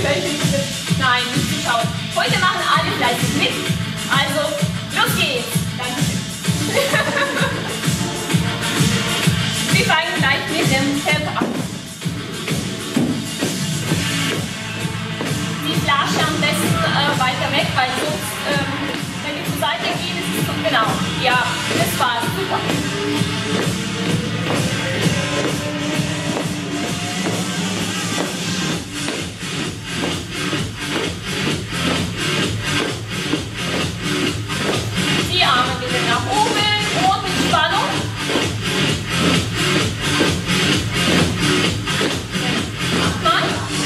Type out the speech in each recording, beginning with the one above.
Nein, nicht zuschauen. Heute machen alle fleißig mit. Also, los geht's. Dankeschön. Wir fangen gleich mit dem Tempo an. Die Flasche am besten weiter weg, weil sonst, wenn wir zur Seite gehen, ist es so genau. Ja, das war's. Super. Die Arme gehen nach oben und mit Spannung. Nochmal.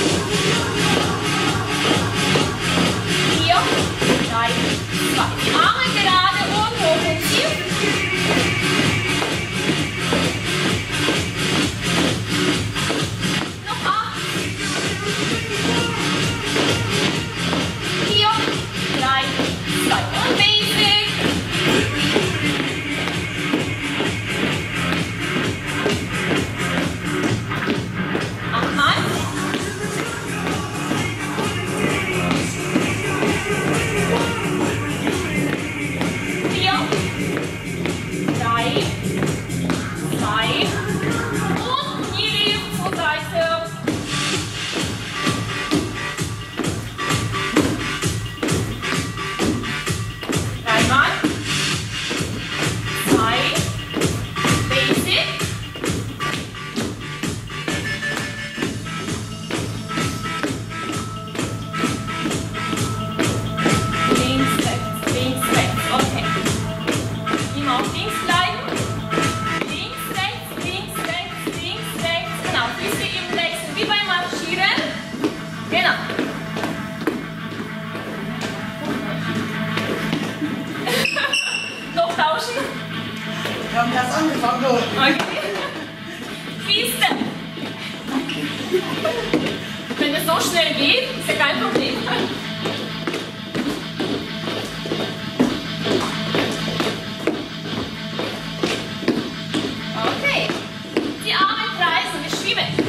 4, 3, 2. Die Arme gerade und hoch ins Ziel. Noch 8. 4, 3, 2. Und basic. Nochmal. 4, 3, 2 und Knie zur Seite. Dreimal. 2. Basic. Links, rechts, okay. Immer auf links bleiben. Links, rechts, genau. Füße im Wechsel, wie beim Marschieren. Genau. Noch tauschen. Wir haben erst angefangen. Okay. Siehste. Wenn es so schnell geht, ist ja kein Problem. Okay. Die Arme kreisen, wir schwimmen.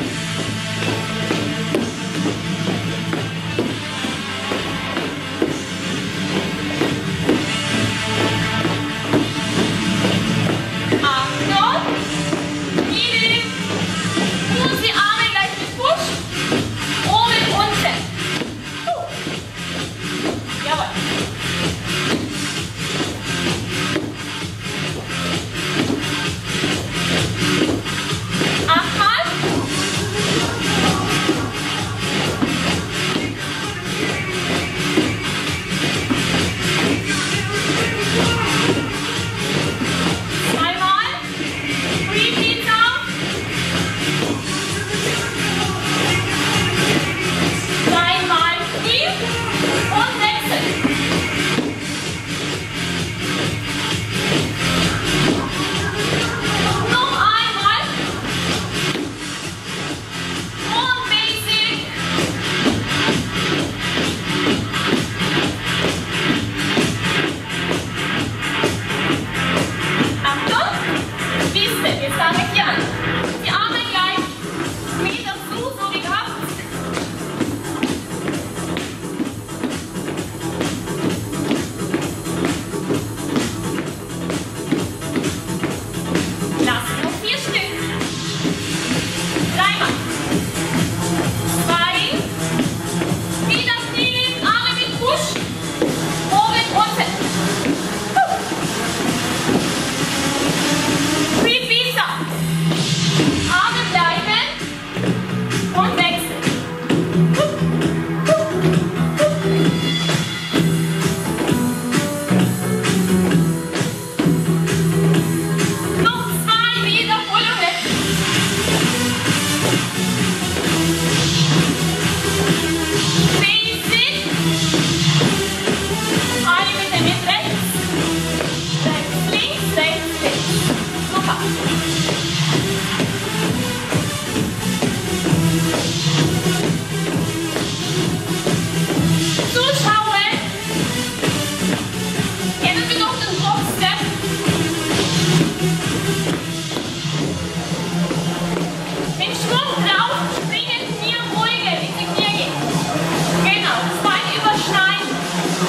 Achtung. Knie. Und die Arme gleich mit Push. Oben, unten.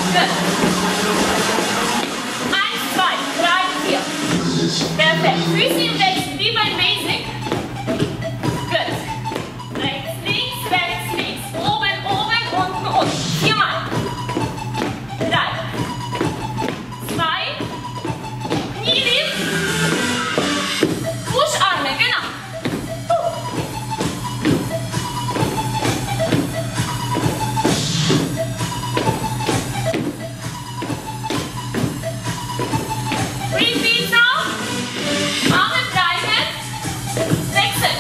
Gut. 1, 2, 3, 4. Perfekt. Füße im Wechsel, wie beim Basic. Gut. Rechts, links, rechts, links. Oben, oben, unten, unten. 4-mal. 3, 2, Knie lieb. Push-Arme, genau. Repeat now. Arme bleiben. Wechseln.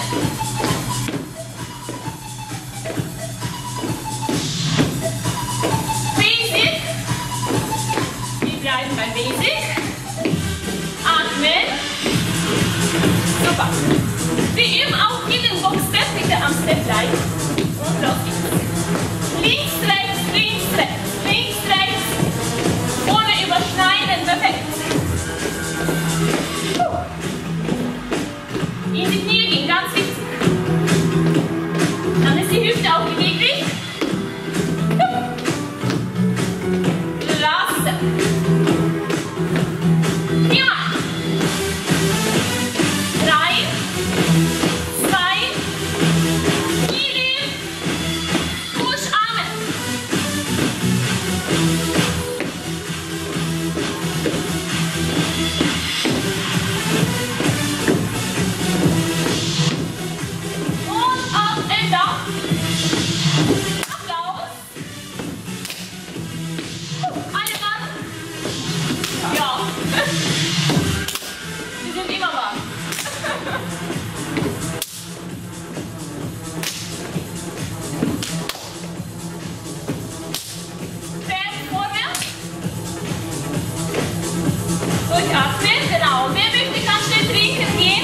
Basic. Wir bleiben beim Basic. Atmen. Super. Wir üben auch hier den Box-Step, bitte am Step bleiben. Und los geht's. Links, rechts, links, rechts, links, rechts. Ohne überschneiden, perfekt. In die Knie gehen, ganz wichtig. Dann ist die Hüfte auch beweglich. Lassen. 4-mal. 3, 2, Knie lieb. Push-Arme. Und up and down. Applaus. Alle Mann. Ja. Wir sind immer wach. Fest vorwärts. Durchatmen, genau. Wer möchte, kann schnell trinken gehen.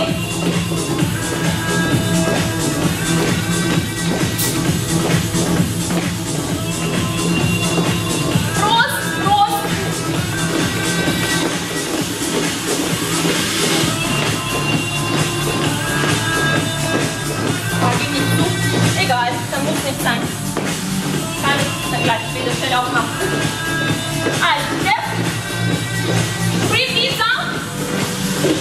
Prost, Prost. Gib nicht zu. Egal, dann muss nicht sein. Kann ich dann gleich wieder schnell aufmachen. Also, Step. Repeat down.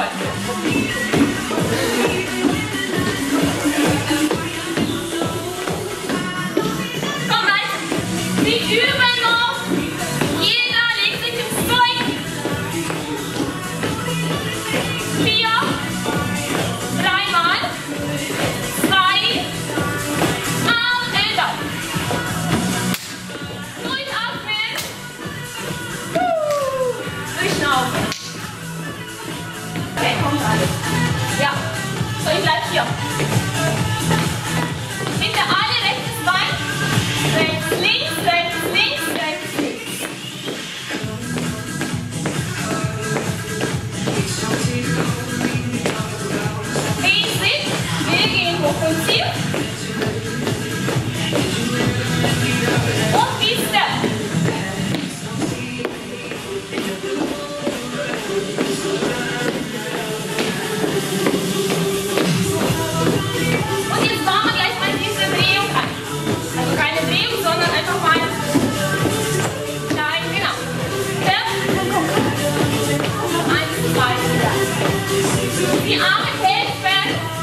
Jawohl. Komm rein. Wir üben noch. Jeder legt sich ins Zeug. 4. 3 Mal. 2. Arm, Elbow. Durchatmen. Durchschnaufen. Okay, kommt alles. Ja. So, ich bleib hier. Bitte alle rechtes Bein. Rechts, links, rechts, links, rechts, links. Basic. Wir gehen hoch und tief. Und wie Step. Und jetzt machen wir gleich mal diese Drehung an. Also keine Drehung, sondern einfach mal klein, genau. Step. 1, 2, 3. Die Arme helfen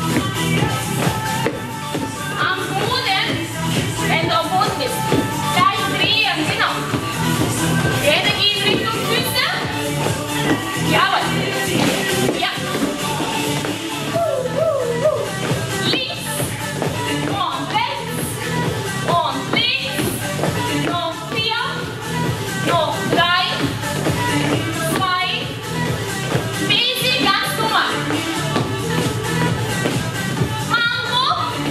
am Boden, wenn du am Boden bist. Gleich drehen, genau. Hände gehen Richtung Füße. Jawohl. Ja. Links und rechts und links. Noch 4, noch 3, 2. Basic, ganz normal. Mango.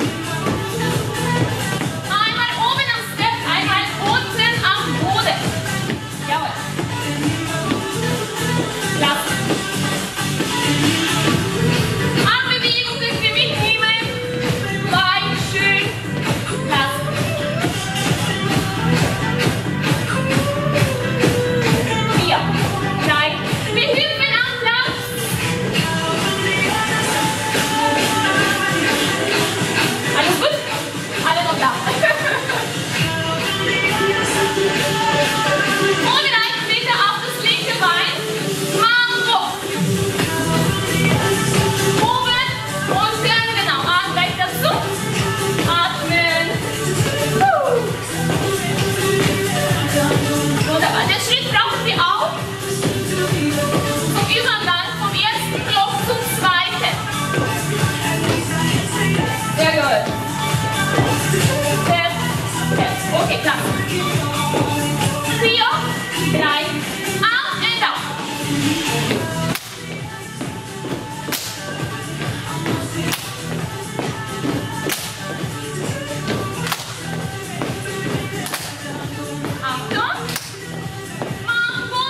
Einmal oben am Step, einmal unten am Boden. Jawohl. Klasse. Armbewegung können wir mitnehmen. Bein schön. Klasse. 4, 3. Wir hüpfen am Platz. Alles gut? Alle noch da. Vorbereiten bitte auf das linke Bein. Mango. Oben, unten, genau. Arm gleich dazu. Atmen. Wunderbar. Den Schritt brauchen wir auch zum Übergang vom ersten Block zum zweiten. Sehr gut. Okay, klar. 4, 3, Arm and down. Achtung. Mango.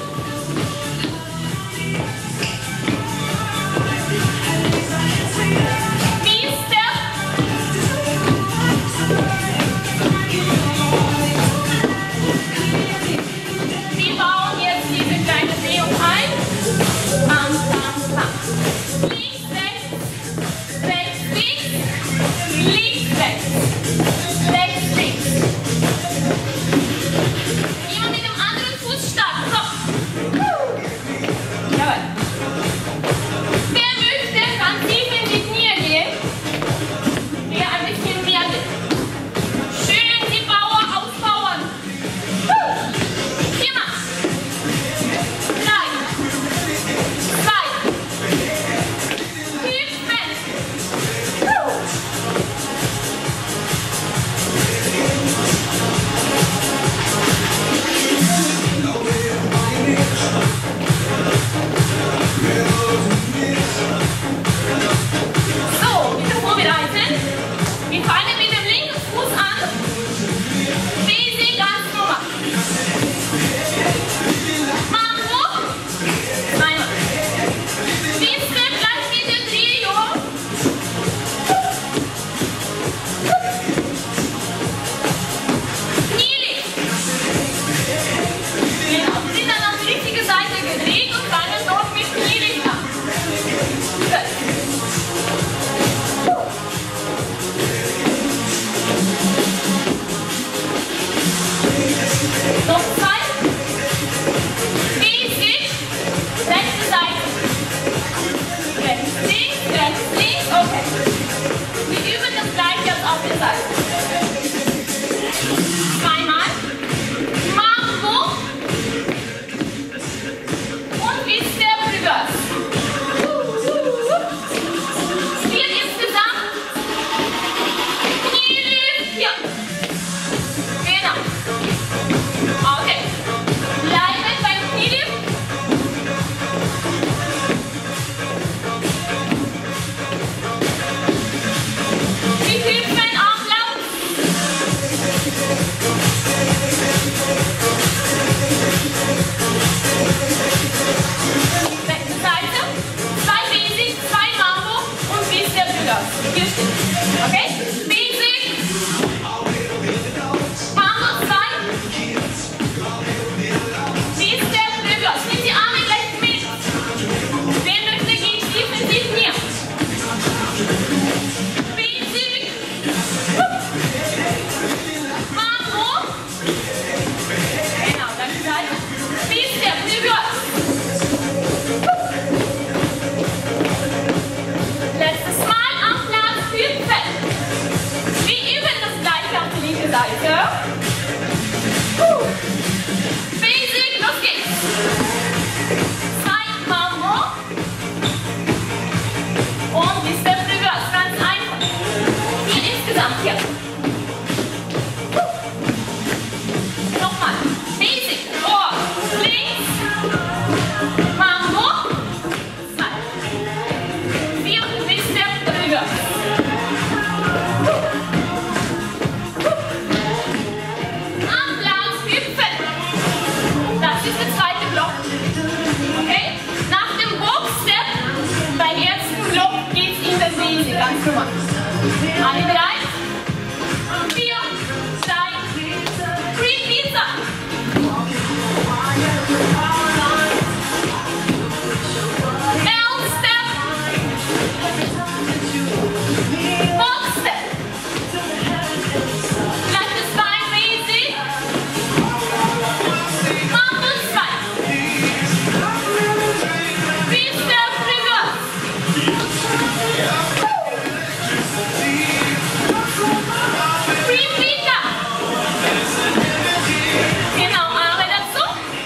V-Step. Wir bauen jetzt diese kleine Drehung ein. Bam, bam, bam. Links, rechts, rechts, links, links, rechts, rechts, links. Immer mit dem anderen Fuß starten. So. Jawohl. Wer möchte, kann tief in die Knie gehen. Wer ein bisschen mehr will. Schön die Power auspowern. 4 Mal. 3, 2, hüpfen. So, bitte vorbereiten. Wir fangen mit dem linken Fuß an. Basic, ganz normal. Mango. Zweimal. V-Step gleich mit der Drehung. Knielig. Genau, wir sind dann auf die richtige Seite gedreht und fangen dort mit Knielig an. Gut. Noch 2. Basic. Rechte Seite. ganz normal. Alle bereit? 4, 3, Repeat. L-Step. Box-Step. Gleiches Bein, basic. Mambo 2. Three-Step Reverse. Repeater. Genau, Arme dazu.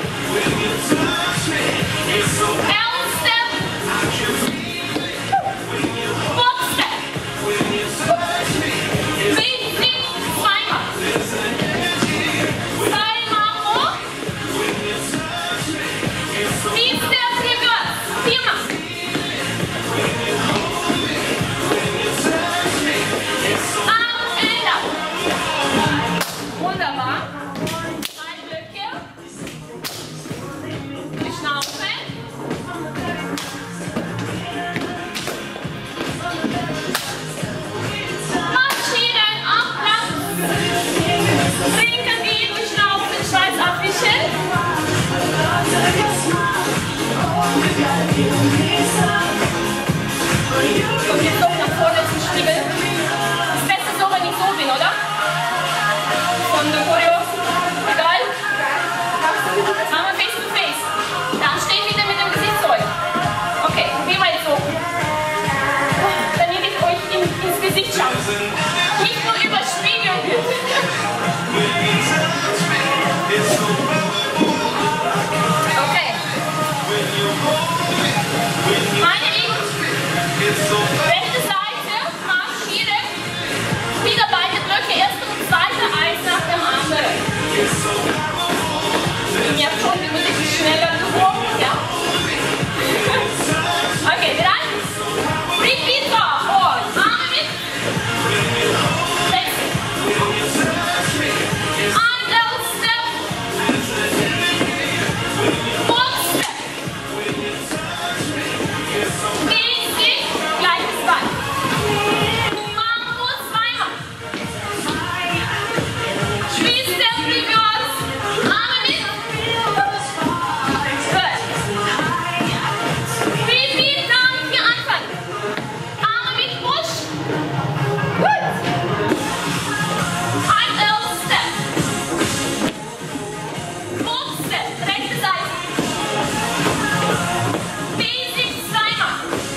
L-Step. Box-Step. Basic, zweimal. Zweimal hoch. Three-Step Reverse. Viermal. Arm-Ender. Wunderbar. Zwei Blöcke. Die Schnauze. Marschieren, Abplatz. Trinken gehen, die Schnauze, Schweiß abwischen. Und jetzt doch nach vorne zum Spiegel. Das Beste ist so, wenn ich so bin, oder? Von der Choreo. Egal. Jetzt machen wir Face to Face. Dann steht wieder mit dem Gesicht zurück. Okay, probieren wir jetzt so. Damit ich euch ins Gesicht schaue. Nicht nur überspiegeln. Okay. Meine ich. Rechte Seite, marschieren. Wieder beide Blöcke, erste und zweite, eins nach dem anderen. Ich merke schon, die Musik ist schneller geworden, ja? Okay, bereit? Repeater, und Arme mit. Rechts. Ein L-Step. Box-Step. Basic, gleiches Bein. Mambo zweimal. Three-Step Reverse. Arme mit. Gut. Repeat, damit wir anfangen. Arme mit Push. Gut. Ein L-Step. Box-Step, rechte Seite. Basic zweimal.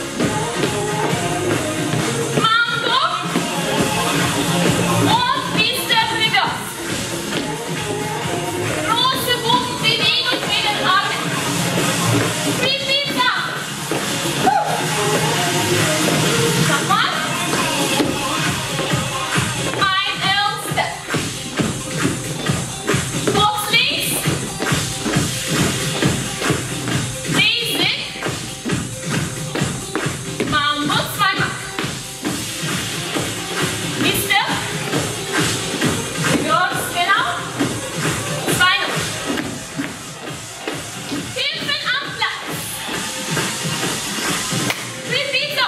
Mambo und Three-Step Reverse. Große Bogenbewegung mit den Armen. Repeater. Nochmal. Ein L-Step. Box links. Basic. Mambo zweimal. Three-Step. Reverse, genau. Zweimal. Hüpfen am Platz. Repeater.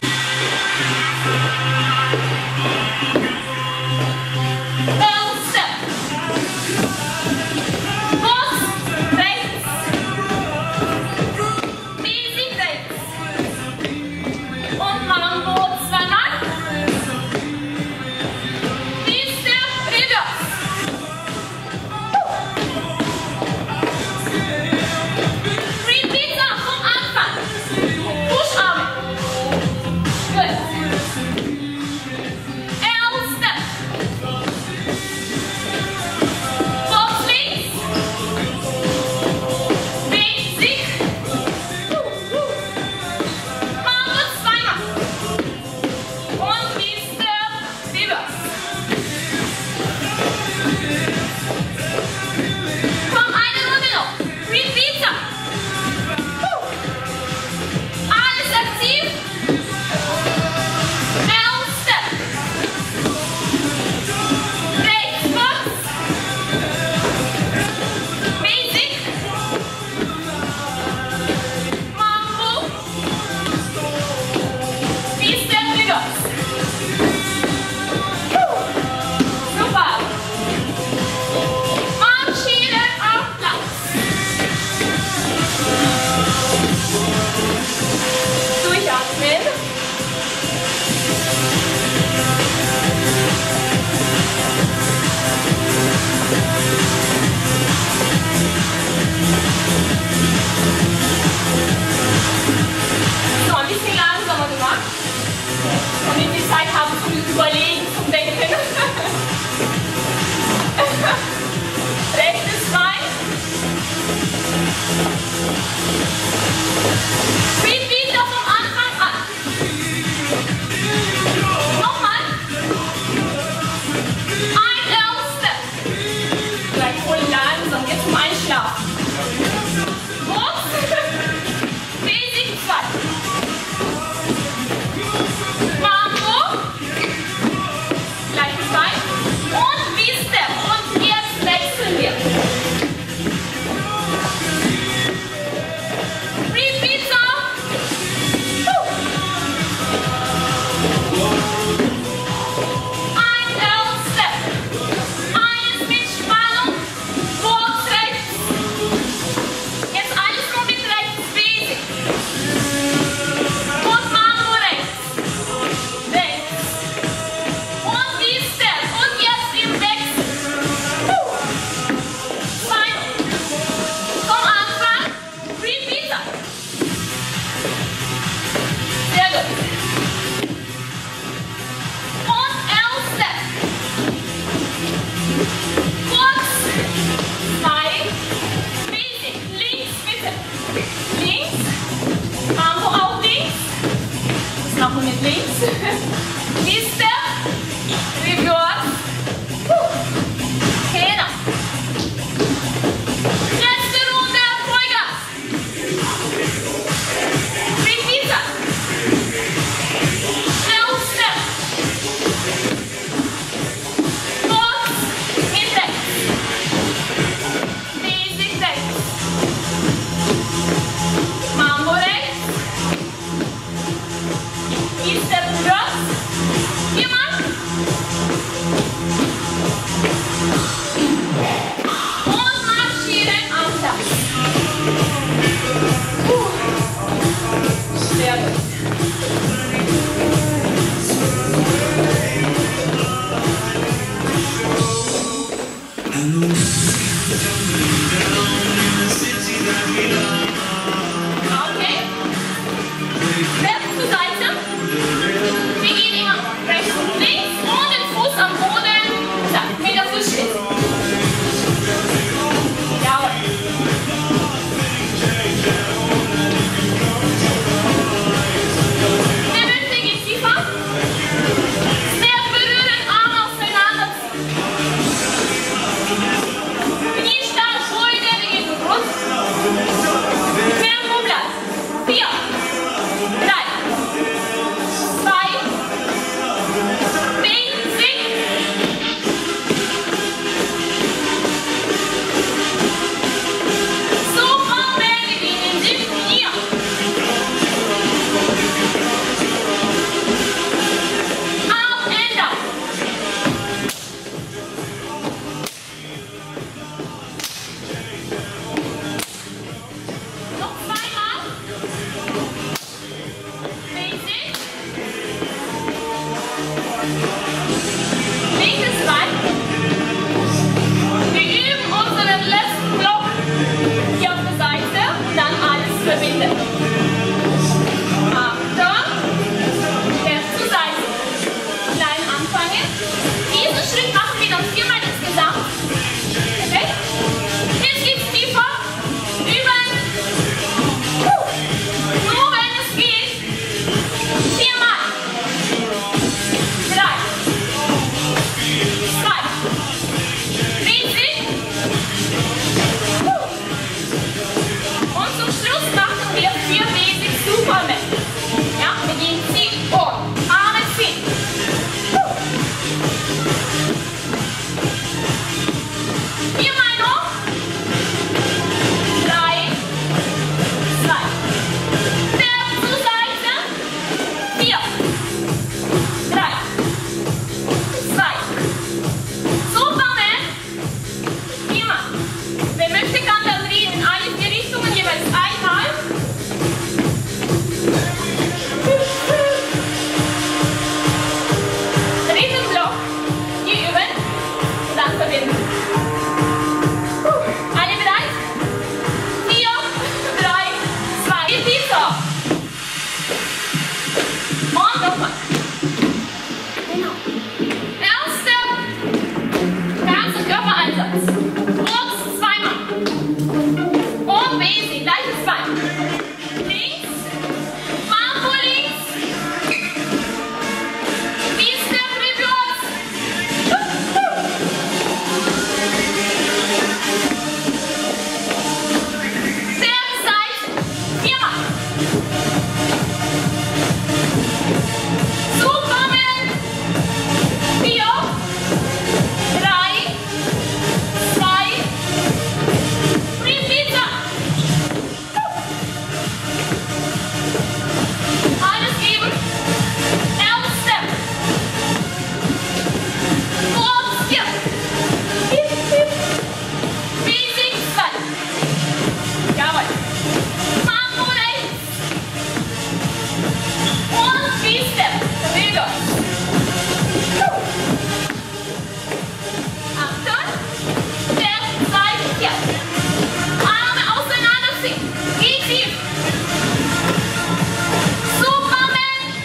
L-Step. Box rechts. Basic rechts. Und Schritt. Und L-Step. Kurz. 2. Basic. Links bitte. Links. Mambo auch links. Das machen wir mit links. Step. Reverse. Genau. Letzte Runde. Vollgas. Repeater. L-Step. Kurz. Mit rechts. Basic rechts. Mambo rechts. Step reverse. Viermal. Und marschieren auf das. Sehr gut. Okay. Step zur Seite. Wir gehen immer rechts und links und den Fuß am Boden. So, mit der Fußschritt. Jawohl. Der Hüfte geht tiefer. Step berühren, Arme auseinanderziehen. Knie stark beugen, wir gehen rund. Tempo bleibt. 4, 3, 2, Basic. Superman, wir gehen in die Knie. Up and down. Noch zweimal. Basic. Linkes Bein. Wir üben unseren letzten Block hier auf der Seite und dann alles verbinden. Achtung. Erst zur Seite. Klein anfangen. Diesen Schritt machen wir dann 4-mal insgesamt. Okay? Jetzt geht's tiefer. Üben. Nur wenn es geht. 4-mal. 3, 2, Basic. Und zum Schluss machen wir 4 Basic Superman. Ja, wir gehen ziehen und Arme ziehen. Viermal noch. 3, 2. Step zur Seite. 4, 3, 2. Superman. Viermal. Wer möchte, kann dann drehen in alle 4 Richtungen jeweils einmal. Dritten Block. Hier üben. Und dann verbinden. Alle bereit? 4, 3, 2. Repeater. Und nochmal. Genau. Erster. Ganzer Körpereinsatz. Kurz 2-mal. Und Basic. Gleiches Bein. Links. Mambo links. Step reverse. Step Seite. 4-mal. Superman. 4, 3, 2, Repeater. Alles geben. L-Step. Kurz 4. Basic 2. Jawohl. Mambo rechts. Und B-Step. Reverse. Achtung. Step, Seite 4. Arme auseinanderziehen. Geh tief. Superman.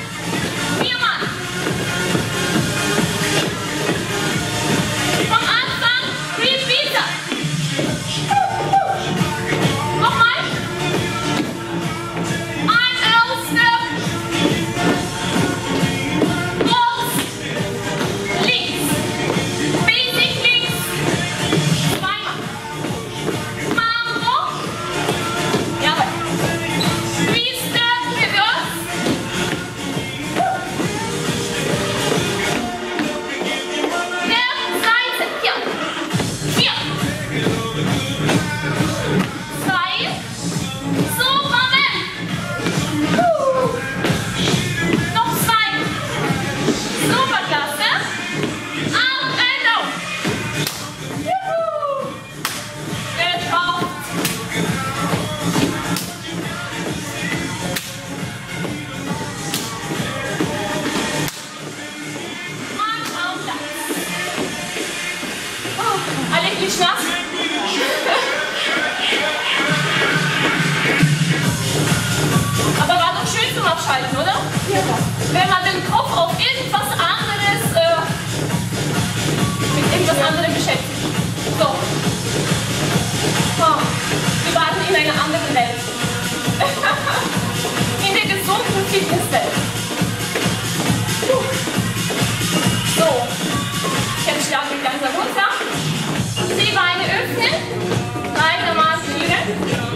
aushalten, oder? Ja. Wenn man den Kopf auf irgendwas anderes, mit irgendwas anderem beschäftigt. So. Oh, wir waren in einer anderen Welt. In der gesunden Fitnesswelt. So. Jetzt schlagen wir langsam runter. Die Beine öffnen. Weiter marschieren.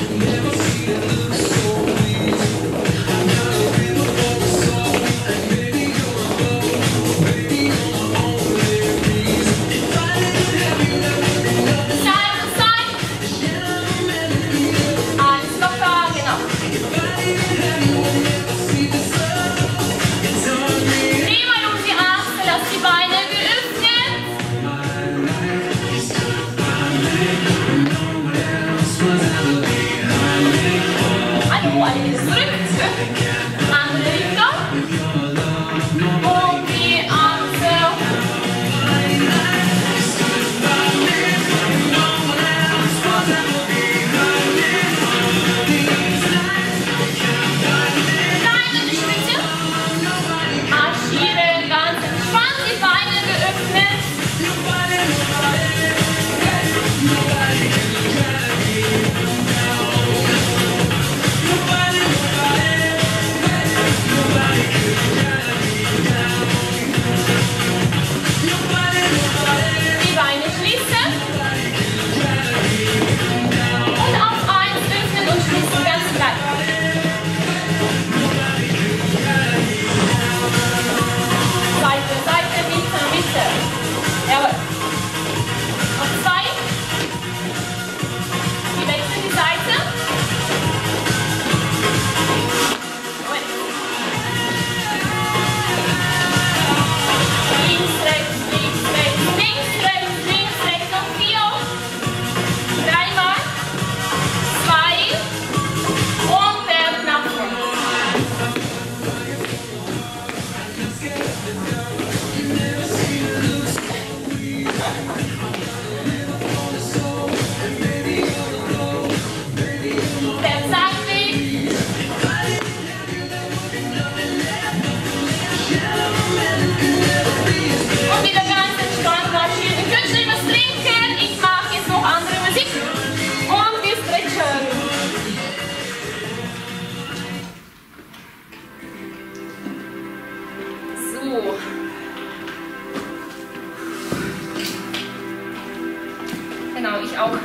Genau, ich auch.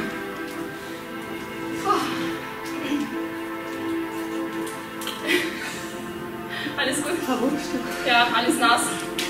Alles gut? Ja, alles nass.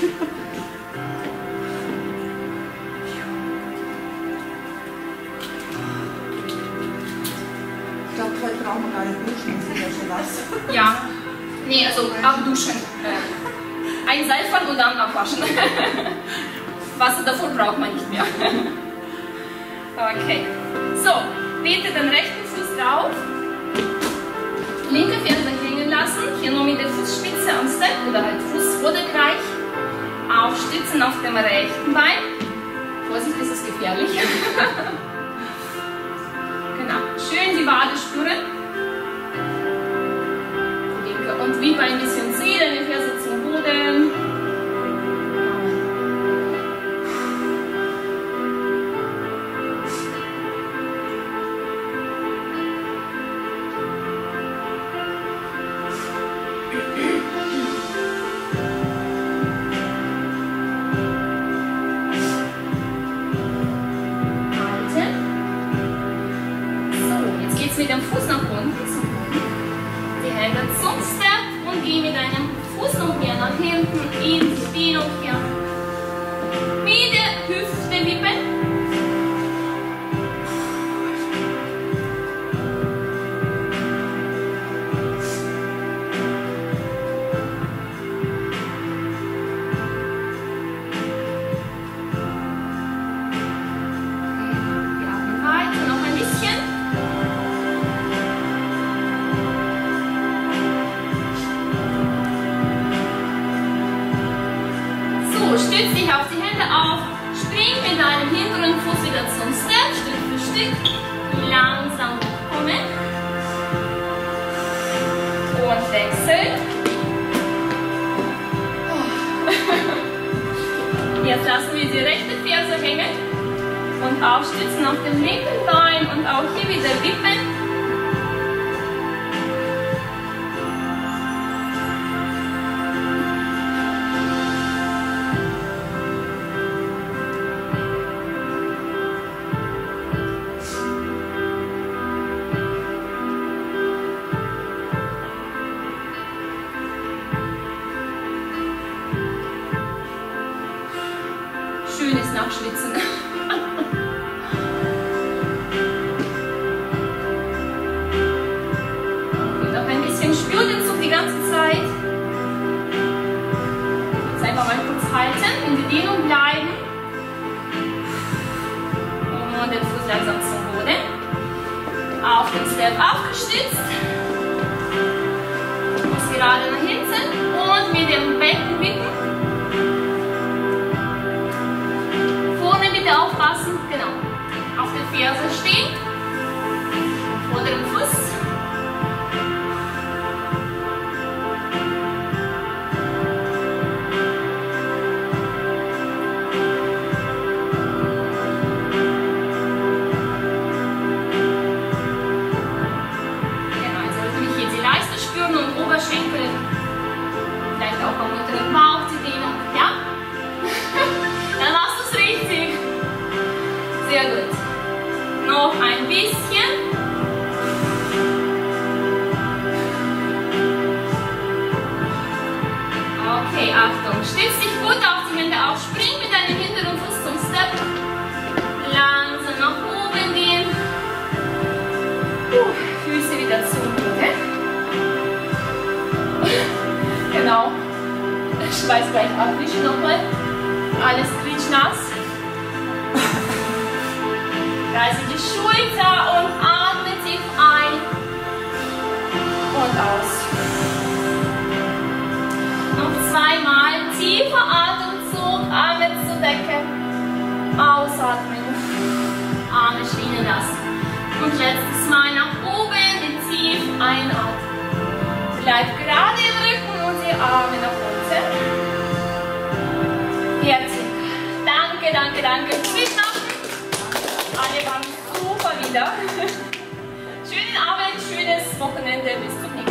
Ich glaube, heute brauchen wir gar nicht duschen, das ist ja schon was. Ja, nee, also abduschen. Einseifen und dann abwaschen. Wasser davor braucht man nicht mehr. Okay. So, bitte den rechten Fuß drauf. Linke Ferse hängen lassen. Hier nur mit der Fußspitze am Step oder halt Fußvorderbereich. Aufstützen auf dem rechten Bein. Vorsicht, das ist gefährlich. Genau. Schön die Wade spüren. Linke und Wippe ein bisschen ziehen, die Ferse zum Boden. Mit dem Fuß nach unten, die Hände zum Step und geh mit deinem Fuß umher nach hinten in die Dehnung hier. Mit der Hüfte wippen. Stütz dich auf die Hände auf, spring mit deinem hinteren Fuß wieder zum Step, Stück für Stück, langsam hochkommen und wechseln. Jetzt lassen wir die rechte Ferse hängen und aufstützen auf dem linken Bein und auch hier wieder wippen. Schönes Nachschwitzen. Und noch ein bisschen, spürt den Zug die ganze Zeit. Jetzt einfach mal kurz halten, in die Dehnung bleiben. Und den Fuß langsam zum Boden. Auf den Step aufgestützt. Fuß gerade nach hinten und mit dem Becken wippen. Bitte aufpassen, genau, auf der Ferse stehen, vor dem Fuß. Genau, jetzt sollten wir hier die Leiste spüren und Oberschenkel, vielleicht auch am unteren Bauch die Dehnung, ja? Dann machst du es richtig. Sehr gut. Noch ein bisschen. Okay, Achtung. Stütz dich gut auf die Hände auf. Spring mit deinem hinteren Fuß zum Step. Langsam nach oben gehen. Füße wieder zum Boden. Genau. Schweiß gleich abwischen nochmal. Alles klitschnass. Kreise die Schulter und atme tief ein und aus. Noch zweimal tiefer Atemzug, Arme zur Decke, ausatmen, Arme stehen lassen. Und letztes Mal nach oben, tief einatmen. Bleib gerade im Rücken und die Arme nach unten. Jetzt. Danke, danke, danke. Mitmachen. Alle waren super wieder. Schönen Abend, schönes Wochenende. Bis zum nächsten Mal.